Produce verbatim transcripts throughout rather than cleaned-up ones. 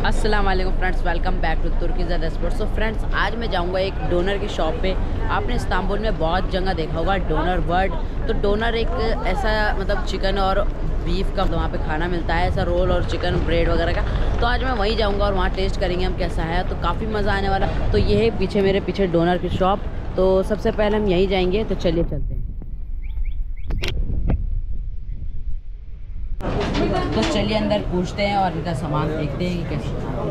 अस्सलाम वालेकुम friends, welcome back to Turkey's restaurant. So friends, आज मैं जाऊंगा एक डोनर की शॉप पे। आपने इस्तांबुल में बहुत जगह देखा होगा डोनर वर्ड। तो डोनर एक ऐसा मतलब चिकन और बीफ का वहाँ पे खाना मिलता है, ऐसा रोल और चिकन ब्रेड वगैरह का। तो आज मैं वहीं जाऊंगा और वहाँ टेस्ट करेंगे हम कैसा है। तो काफ़ी मज़ा आने वाला। तो ये है पीछे मेरे पीछे डोनर की शॉप। तो सबसे पहले हम यहीं जाएंगे। तो चलिए चलते हैं। तो चलिए अंदर पूछते हैं और इनका सामान देखते हैं कि कैसे।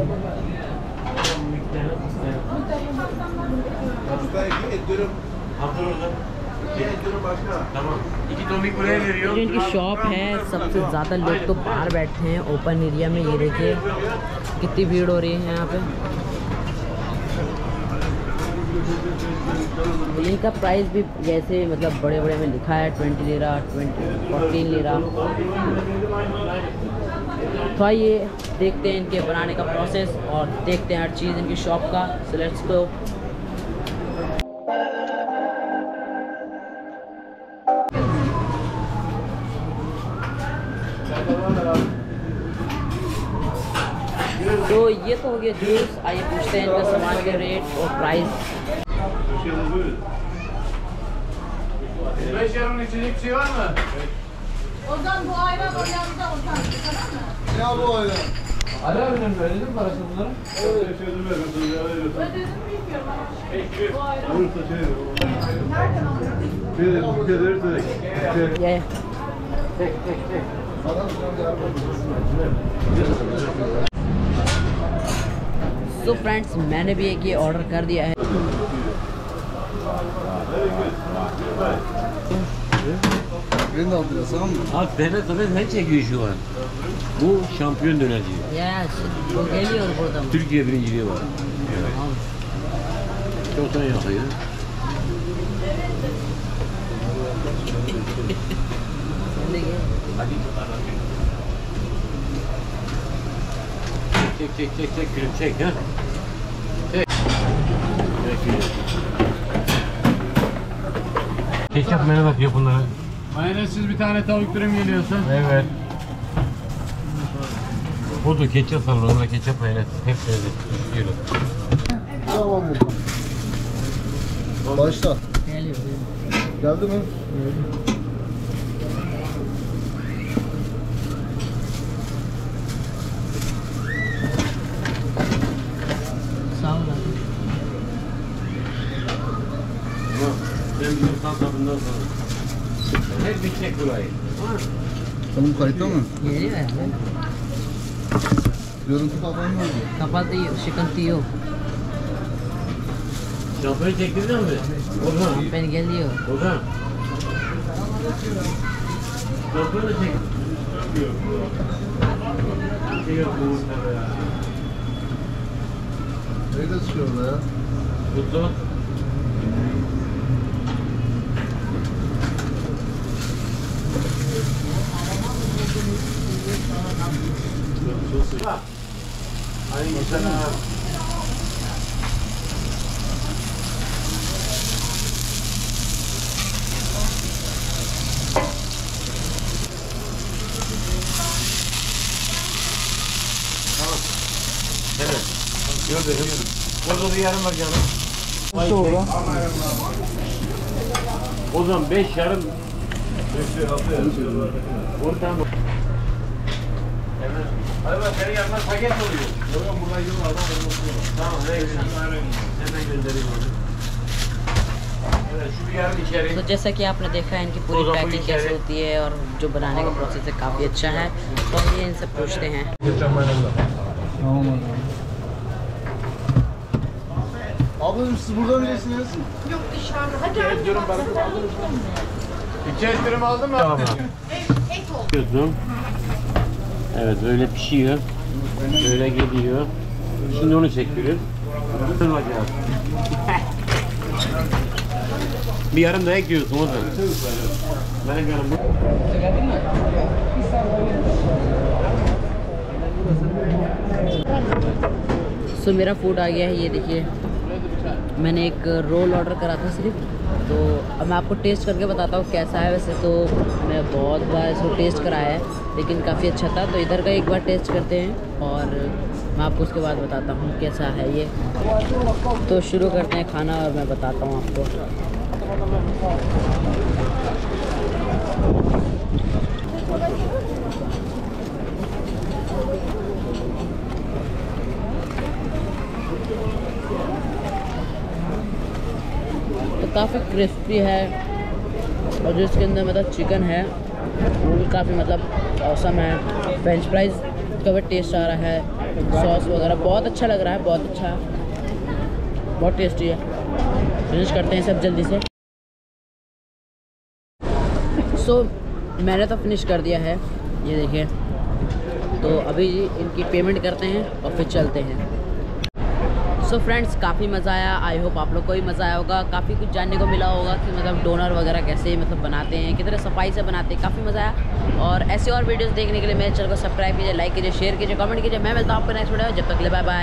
जो इनकी शॉप है, सबसे ज़्यादा लोग तो बाहर बैठते हैं ओपन एरिया में। ये देखिए कितनी भीड़ हो रही है यहाँ पे। इनका प्राइस भी जैसे मतलब बड़े बड़े में लिखा है twenty lira, twenty fourteen lira. तो आइए देखते हैं इनके बनाने का प्रोसेस और देखते हैं हर चीज़ इनकी शॉप का। So let's go. तो ये तो हो गया जूस। आइए पूछते हैं इनका सामान के रेट और price. beş yarım içecek bir şey var mı? Ozan bu ayran oryanıza Ozan. Tamam mı? Ne bu ayran? Ali abinin mi öyle mi parası bunların? Evet. Ödedim bilmiyorum ama. Bu ayran. Olursa şey Nereden alıyorsun? Bir de bu kadar da. ये Tek tek tek. So friends, मैंने भी एक ये ऑर्डर कर दिया है। Ben de aldım tamam mı? Abi Ferhat Ahmet ne çekiyor şu an? Bu şampiyon dönerci. Yes, bu geliyor burada mı? Türkiye birinciliği var. Evet. Çoktan yapıyor. Hadi. Çek çek çek çek gülüm çek ha. Çek. Çek. Ketçap menü yapıyor bunlara. Mayonezsiz bir tane tavuk dürüm geliyorsa. Evet. Budur ketçap var, onlara ketçap mayonez. Hepsi lezzetli. Yiyoruz. Tamam burada. Başla. Geliyor. Geldi mi? Sağ ol abi. Ben bir tam bundan sonra. Hep bitecek burayı. Oğlum kayıtta mı? Geliyor yani. Görüntü falan mı oldu? Kapalı değil, sıkıntı yok. Şampiyonu çektirdin mi? Orhan. Ben geliyor. Orhan. Şampiyonu da çek. Şey yok bu uçlarda ya. Nerede çıkıyor orada ya? Mutlu. Aleykümselam. Tamam. Evet. Gördüm. Orada bir yarım var canım. Nasıl oldu? O zaman beş yarım. Beş altı yazıyor. Oradan bu. Evet. Hadi bak senin yanına paket oluyor. Yok buradan yıl adam Tamam, ne güzel. Hemen göndereyim onu. Evet, şu bir yarım içeri. तो जैसा कि आपने देखा इनकी पूरी तो पैकिंग पूरी कैसे है। होती है और जो बनाने का प्रोसेस है काफ़ी अच्छा है। तो ये इनसे पूछते हैं। Tamam abi. Ablacığım siz burada mı yesiniz? Yok dışarıda. Hadi hadi. Diyorum ben. İki et dürüm aldın mı? Tamam. Et, et oldu. Yapıyorsun. Evet, böyle pişiyor. Böyle geliyor. Şimdi onu çektiriyor. Dur bakalım. Bir yarım daha ekliyorsun o zaman. Benim yarım bu. सो मेरा फूड आ गया है, ये देखिए। मैंने एक role order करा था सिर्फ, तो अब मैं आपको टेस्ट करके बताता हूँ कैसा है। वैसे तो मैं बहुत बार इसको टेस्ट कराया है लेकिन काफ़ी अच्छा था, तो इधर का एक बार टेस्ट करते हैं और मैं आपको उसके बाद बताता हूँ कैसा है ये। तो शुरू करते हैं खाना और मैं बताता हूँ आपको। तो काफ़ी क्रिस्पी है और जो इसके अंदर मतलब चिकन है वो भी काफ़ी मतलब औसम है। फ्रेंच फ्राइज़ का भी टेस्ट आ रहा है, सॉस वगैरह बहुत अच्छा लग रहा है, बहुत अच्छा है, बहुत टेस्टी है। फिनिश करते हैं सब जल्दी से। सो so, मैंने तो फिनिश कर दिया है, ये देखिए। तो अभी इनकी पेमेंट करते हैं और फिर चलते हैं। सो फ्रेंड्स, काफ़ी मज़ा आया। आई होप आप लोग को भी मज़ा आया होगा। काफ़ी कुछ जानने को मिला होगा कि मतलब डोनर वगैरह कैसे मतलब बनाते हैं, कितने सफाई से बनाते हैं। काफ़ी मज़ा आया। और ऐसे और वीडियोस देखने के लिए मेरे चैनल को सब्सक्राइब कीजिए, लाइक कीजिए, शेयर कीजिए, कमेंट कीजिए। मैं मिलता हूँ आपको नेक्स्ट वीडियो में। जब तक ले बाय बाय।